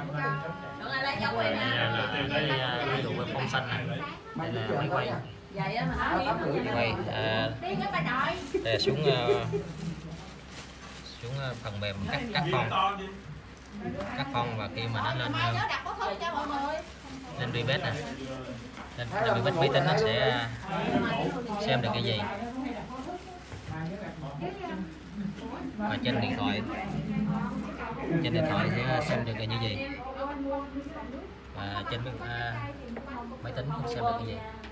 ví dụ về phong xanh này, đây là máy quay, đây xuống phần mềm cắt phong và khi mà nó lên pivot này, lên pivot máy tính nó sẽ xem được cái gì, và trên điện thoại sẽ xem được cái gì, và trên máy tính cũng xem được cái gì.